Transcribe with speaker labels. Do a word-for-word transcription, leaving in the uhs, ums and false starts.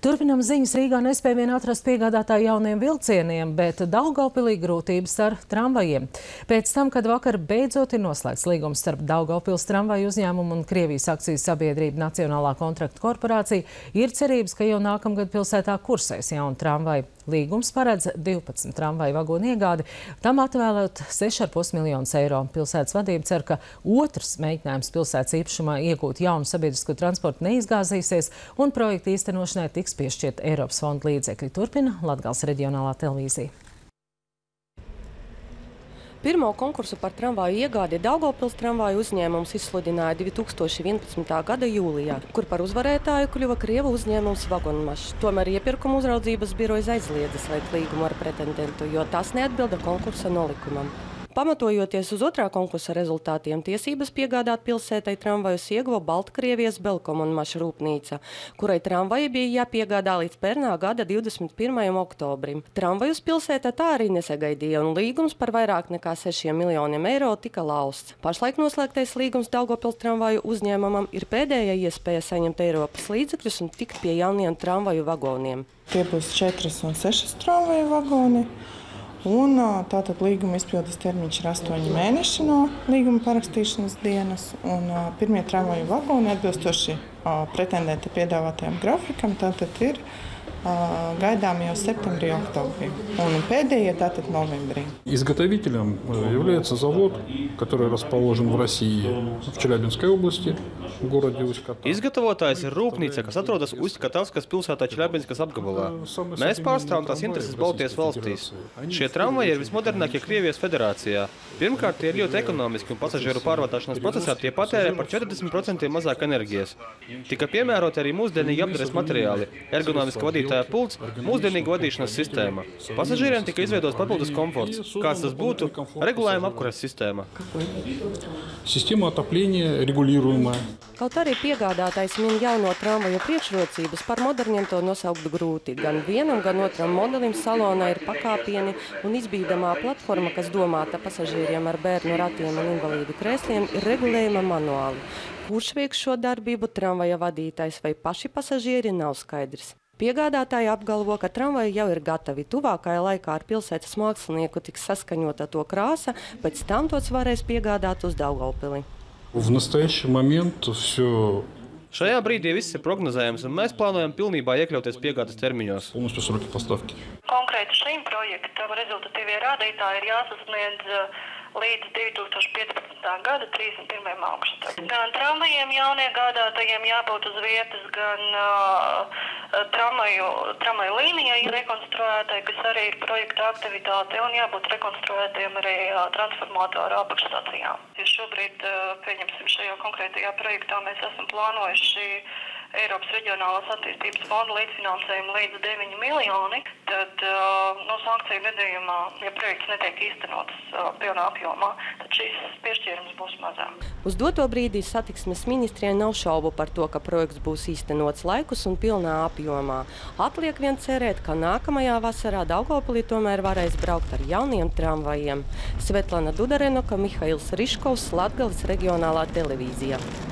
Speaker 1: Turpinam ziņas. Rīgā nespēja vien atrast piegādātāju jauniem vilcieniem, bet Daugavpilī grūtības ar tramvajiem. Pēc tam, kad vakar beidzot ir noslēgts līgums starp Daugavpils tramvaju uzņēmumu un Krievijas akcijas sabiedrība Nacionālā kontrakta korporācija, ir cerības, ka jau nākamgad pilsētā kursēs jauni tramvaji. Līgums paredz divpadsmit tramvaju vagonu iegādi, tam atvēlēt seši ar pus miljonus eiro. Pilsētas vadība cer, ka otrs mēģinājums pilsētas īpašumā iegūt jaunu sabiedrisko transportu neizgāzīsies un projekta īstenošanai tiks piešķirt Eiropas fonda līdzekļi. Turpina Latgales reģionālā televīzija.
Speaker 2: Pirmo konkursu par tramvaju iegādi Daugavpils tramvaju uzņēmums izsludināja divi tūkstoši vienpadsmitā gada jūlijā, kur par uzvarētāju kļuva Krievu uzņēmums Vagonmašs. Tomēr iepirkuma uzraudzības birojas aizliedza slēgt līgumu ar pretendentu, jo tas neatbilda konkursa nolikumam. Pamatojoties uz otrā konkursa rezultātiem, tiesības piegādāt pilsētai tramvajus ieguva Baltkrievijas Belkom un Maša rūpnīca, kurai tramvaji bija jāpiegādā līdz pērnā gada divdesmit pirmajam oktobrim. Tramvajus pilsēta tā arī nesagaidīja, un līgums par vairāk nekā sešiem miljoniem eiro tika lausts. Pašlaik noslēgtais līgums Daugavpils tramvaju uzņēmumam ir pēdējā iespēja saņemt Eiropas līdzekļus un tikt pie jauniem tramvaju vagoniem.
Speaker 3: Tie būs četras un sešas tramvaju vagoni. Un tātad līguma izpildes termiņš ir astoņi mēneši no līguma parakstīšanas dienas. Un pirmie tramvaju vagoni atbilstoši pretendenta piedāvātajam grafikam tātad ir gaidām jau septembrī, oktobrī. Un pēdējie tātad novembrī.
Speaker 4: Изготовителем является завод, который расположен в России, в Челябинской области, в городе Усть-Катавске.
Speaker 5: Izgatavotājs ir rūpnīca, kas atrodas Uсть-Katavskas pilsētā Čeļabinskas apgabalā. Mēs pārstāvam tās intereses Baltijas valstīs. Šie tramvaji ir vismodernākie Krievijas federācijā. Pirmkārt, tie ir ļoti ekonomiski un pasažieru pārvadāšanas procesā tie patērē par četrdesmit procentiem mazāk enerģijas. Tika piemēroti arī mūsdienīgi apdares materiāli, ergonomiska vadītāja pults, mūsdienīga vadīšanas sistēma. Pasažieriem tika izveidots papildus komforts. Kāds tas būtu? Regulējuma apkures sistēma.
Speaker 4: Sistēma отопления регулируемая.
Speaker 2: Kaut arī piegādātājs min jauno tramvaju priekšrocības, par moderniem to nosaukt grūti. Gan vienam, gan otram modelim salonā ir pakāpieni un izbīdamā platforma, kas domāta pasažieriem ar bērnu ratiem un invalīdu krēsliem, ir regulējuma manuāli. Kurš veiks šo darbību, tramvaja vadītājs vai paši pasažieri, nav skaidrs. Piegādātāji apgalvo, ka tramvaji jau ir gatavi. Tuvākajā laikā ar pilsētas mākslinieku tiks saskaņota to krāsa, pēc tam tos varēs piegādāt uz Daugavpili.
Speaker 4: В настоящий момент все.
Speaker 5: Šajā brīdī viss ir prognozējams, un mēs plānojam pilnībā iekļauties piegādes termiņos.
Speaker 6: Konkrēti šīm projektam rezultatīvie rādītāji ir jāsasniedz līdz divi tūkstoši piecpadsmitā gada trīsdesmit pirmajam augustam. Gan tramvajiem jauniegādātajiem jābūt uz vietas, gan uh, tramvaju, tramvaju līnijai rekonstruētai, kas arī ir projekta aktivitāte, un jābūt rekonstruētiem arī uh, transformatoru apakšstacijām. Šobrīd, uh, pieņemsim, šajā konkrētajā projektā mēs esam plānojuši Eiropas reģionālās attīstības fonda līdzfinansējumu līdz deviņi miljoni, tad no sankciju gadījumā, ja projekts netiek īstenots pilnā apjomā, tad šīs piešķīrums būs mazāk.
Speaker 2: Uz doto brīdī satiksmes ministrijai nav šaubu par to, ka projekts būs īstenots laikus un pilnā apjomā. Atliek vien cerēt, ka nākamajā vasarā Daugavpilī tomēr varēs braukt ar jauniem tramvajiem. Svetlana Dudarenoka, Mihails Riškovs, Latgales reģionālā televīzija.